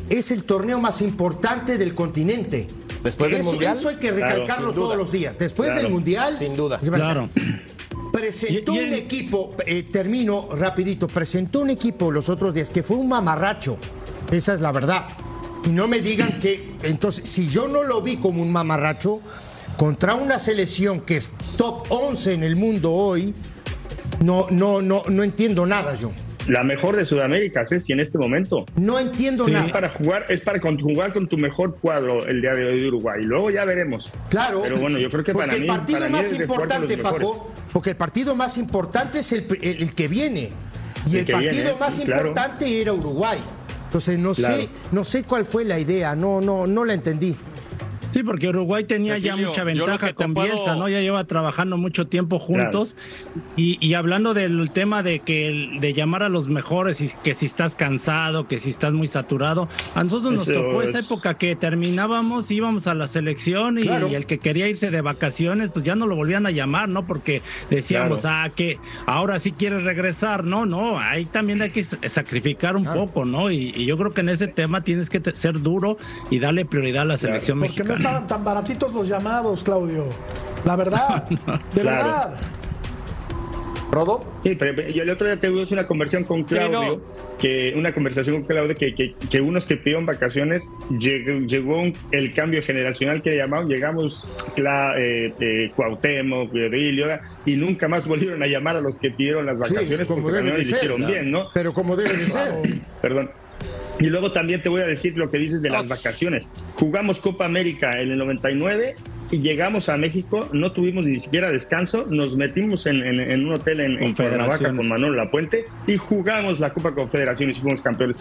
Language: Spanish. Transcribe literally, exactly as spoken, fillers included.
es el torneo más importante del continente. Después del eso, Mundial. Eso hay que recalcarlo claro, todos los días. Después claro, del Mundial. Sin duda. Claro. Presentó Y- y el- un equipo, eh, termino rapidito, presentó un equipo los otros días que fue un mamarracho. Esa es la verdad. Y no me digan que, entonces, si yo no lo vi como un mamarracho, contra una selección que es top once en el mundo hoy, no, no, no, no entiendo nada yo. La mejor de Sudamérica, Ceci, en este momento. No entiendo Sí, nada. Es para jugar, es para jugar con tu mejor cuadro el día de hoy de Uruguay. Luego ya veremos. Claro. Pero bueno, yo creo que porque para el mí, partido para mí más es de fuerte importante, los mejores. Paco, porque el partido más importante es el, el, el que viene. Y el, El que partido viene, más sí, claro. importante era Uruguay. Entonces no Claro. sé, no sé cuál fue la idea, no, no, no la entendí. Sí, porque Uruguay tenía Cecilio, ya mucha yo lo ventaja que te con puedo- Bielsa, ¿no? Ya lleva trabajando mucho tiempo juntos. Y, y hablando del tema de que de llamar a los mejores y que si estás cansado, que si estás muy saturado, a nosotros nos Eso tocó esa es- época que terminábamos, íbamos a la selección y, Claro. y el que quería irse de vacaciones, pues ya no lo volvían a llamar, ¿no? Porque decíamos, Claro. ah, que ahora sí quieres regresar, no, no, ahí también hay que sacrificar un Claro. poco, ¿no? Y, y yo creo que en ese tema tienes que te- ser duro y darle prioridad a la selección Porque no mexicana. estaban tan baratitos los llamados, Claudio. La verdad, de Claro. verdad. Rodo. Sí, pero yo el otro día tuve una conversación con Sí, Claudio, que una conversación con Claudio que, que, que unos que pidieron vacaciones, llegó, llegó un- el cambio generacional que llamaban, llegamos Cla, eh, eh, Cuauhtémoc, Virgilio, y nunca más volvieron a llamar a los que pidieron las vacaciones Sí, como porque debe también de lo ser, hicieron claro. bien, ¿no? Pero como debe de ser. Perdón. Y luego también te voy a decir lo que dices de las vacaciones. Jugamos Copa América en el noventa y nueve y llegamos a México, no tuvimos ni siquiera descanso, nos metimos en, en- en un hotel en, en Cuernavaca con Manuel Lapuente y jugamos la Copa Confederaciones y fuimos campeones.